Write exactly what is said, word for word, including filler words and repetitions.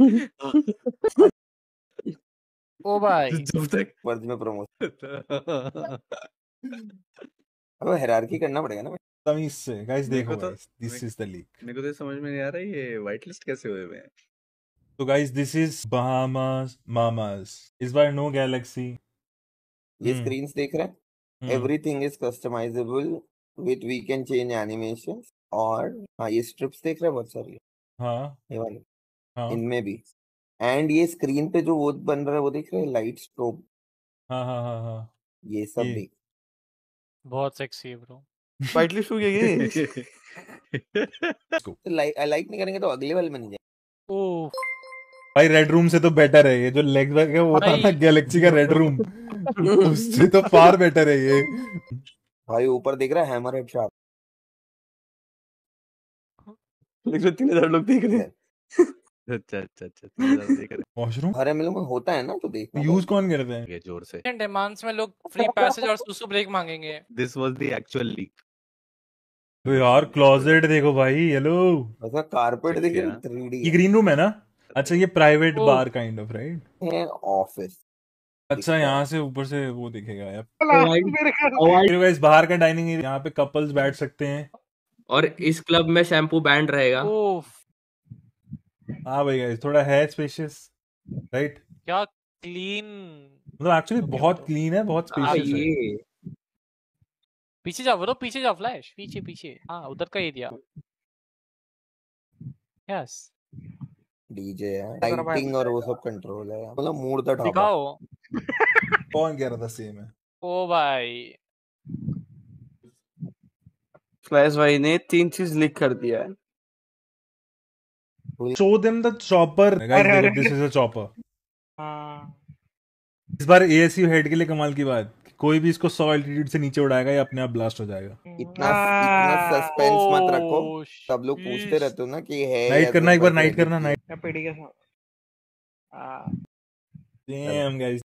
ओ भाई जब तक वर्ज में प्रमोशन अब हायरार्की करना पड़ेगा ना। तमीज से गाइस मेरे देखो को तो guys this is the leak. मेरे को तो समझ में नहीं आ रहा ये व्हाइट लिस्ट कैसे हुए हुए हैं। तो guys this is Bahamas mamas. इस बार नो गैलेक्सी। ये स्क्रीन्स देख रहे हैं, everything is customisable with we can change animation. और हाँ ये स्ट्रिप्स देख रहे हैं बहुत सारी, हाँ ये वाले हाँ इनमें भी। एंड ये स्क्रीन पे जो वो बन रहा है वो देख रहे हैं, लाइट स्ट्रोब, हाँ हाँ हाँ हाँ ये सब ये। देख। बहुत सेक्सी है ब्रो। वाइट लिस्ट हो गया ये। तो लाइक लाइक नहीं करेंगे तो अगले वाले में नहीं जाएंगे। ओह भाई रेड रूम से तो बेटर है ये जो लेग बैक है वो था ना भाई। गैलेक्सी का रेड रूम उससे तो फार बेटर है ये। भाई ऊपर देख रहा है हैमर हेड शार्प। लेकिन तीन हजार लोग देख रहे हैं। अच्छा अच्छा अच्छा तीन हजार देख रहे वॉशरूम हर एमएलओ में होता है ना, तो देखना यूज कौन करते हैं? हैं जोर से। डिमांड्स में लोग फ्री पैसेज और सुसु ब्रेक मांगेंगे। This was the actual leak. तो यार क्लोजेट देखो भाई हेलो। ऐसा कारपेट देख Sexy, रहे हाँ। थ्री डी ये ग्रीन रूम है ना? अच्छा ये प्राइवेट ओ। बार काइंड ऑफ राइट। है ऑफिस। अच्छा यहाँ से ऊपर से वो दिखेगा यार। अवॉइड फिर गाइस बाहर का डाइनिंग एरिया, यहाँ पे कपल्स बैठ सकते हैं। और इस क्लब में शैम्पू बैंड रहेगा। ओह हाँ भाई गाइस थोड़ा है स्पेशियस राइट। क्या क्लीन। मतलब एक्चुअली बहुत क्लीन है, बहुत हाँ स्पेशियस है। ये पीछे जाओ ब्रो, पीछे जाओ फ्लैश, पीछे पीछे। हाँ उधर का एरिया। यस डीजे है, लाइटिंग और वो सब कंट्रोल है, मतलब मूड द ढाबा। दिखाओ। कौन कह रहा था सेम है? ओ भाई फ्लैश भाई ने तीन चीज लिख कर दिया है। Show them the chopper. Guys देखो this is a chopper. इस बार A S U हेड के लिए कमाल की बात, कोई भी इसको सौ एल्टीट्यूड से नीचे उड़ाएगा या अपने आप ब्लास्ट हो जाएगा। इतना इतना सस्पेंस मत रखो, ओह, सब लोग पूछते रहते हो ना कि है नाइट या करना, एक बार फिर नाइट करना, edit नाइट। किया। Damn guys